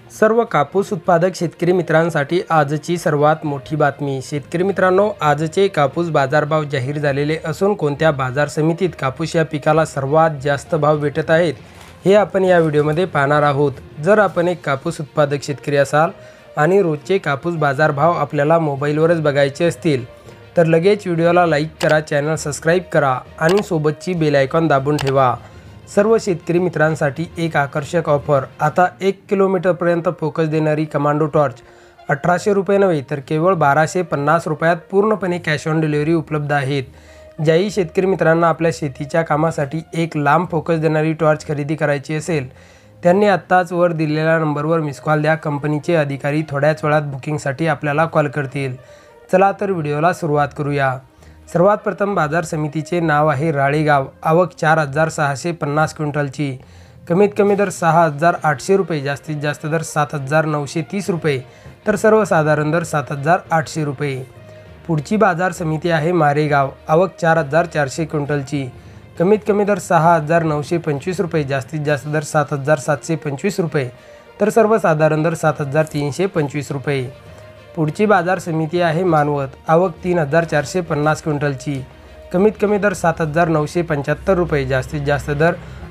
सर्व कापूस उत्पादक शेतकरी मित्रांसाठी आजची सर्वात मोठी बातमी। शेतकरी मित्रांनो, आजचे कापूस बाजारभाव जाहीर झालेले असून कोणत्या बाजार समितीत कापूस या पिकाला सर्वात जास्त भाव भेटत आहेत हे आपण या व्हिडिओमध्ये पाहणार आहोत। जर आपण एक कापूस उत्पादक शेतकरी असाल आणि रोजचे कापूस बाजारभाव आपल्याला मोबाईलवरच बघायचे असतील तर लगेच व्हिडिओला लाईक करा, चॅनल सबस्क्राईब करा आणि सोबतची बेल आयकॉन दाबून ठेवा। सर्व शेतकरी मित्रांसाठी एक आकर्षक ऑफर। आता 1 किलोमीटरपर्यंत फोकस देणारी कमांडो टॉर्च 1800 रुपये नव्हे तर केवळ 1250 रुपयात पूर्णपणे कॅश ऑन डिलिव्हरी उपलब्ध आहेत। ज्याही शेतकरी मित्रांना आपल्या शेतीच्या कामासाठी एक लांब फोकस देणारी टॉर्च खरेदी करायची असेल त्यांनी आत्ताच वर दिलेल्या नंबरवर मिस कॉल द्या। कंपनीचे अधिकारी थोड्याच वेळात बुकिंगसाठी आपल्याला कॉल करतील। चला तर व्हिडिओला सुरुवात करूया। सर्वात प्रथम बाजार समितीचे नाव आहे राळेगाव। आवक 4650 क्विंटलची। कमीत कमी दर 6800 रुपये, जास्तीत जास्त दर 7930 रुपये तर सर्वसाधारण दर 7800 रुपये। पुढची बाजार समिती आहे मारेगाव। आवक 4400 क्विंटलची। कमीत कमी दर 6925 रुपये, जास्तीत जास्त दर 7725 रुपये तर सर्वसाधारण दर 7325 रुपये। पुढची बाजार समिती आहे मानवत। आवक 3450 क्विंटलची। कमीत कमी दर 7975 रुपये, जास्तीत जास्त दर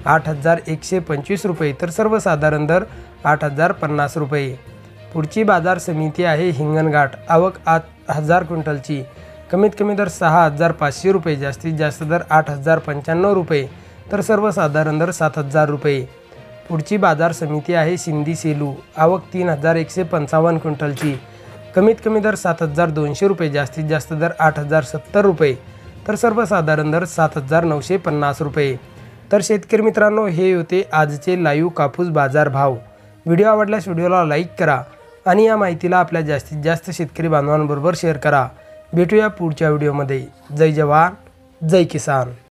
8125 रुपये तर सर्वसाधारण दर 8050 रुपये। पुढची बाजार समिती आहे हिंगणघाट। आवक 8000 क्विंटलची। कमीत कमी दर 6500 रुपये, जास्तीत जास्त दर 8095 रुपये तर सर्वसाधारण दर 7000 रुपये। पुढची बाजार समिती आहे सिंदी सेलू। आवक 3155 क्विंटलची। कमीत कमी दर 7200 रुपये, जास्तीत जास्त दर 8070 रुपये तर सर्वसाधारण दर 7950 रुपये। तर शेतकरी मित्रांनो, हे होते आजचे लाईव्ह कापूस बाजार भाव। व्हिडिओ आवडल्यास व्हिडिओला लाईक करा आणि या माहितीला आपल्या जास्तीत जास्त शेतकरी बांधवांबरोबर शेअर करा। भेटूया पुढच्या व्हिडिओमध्ये। जय जवान, जय किसान।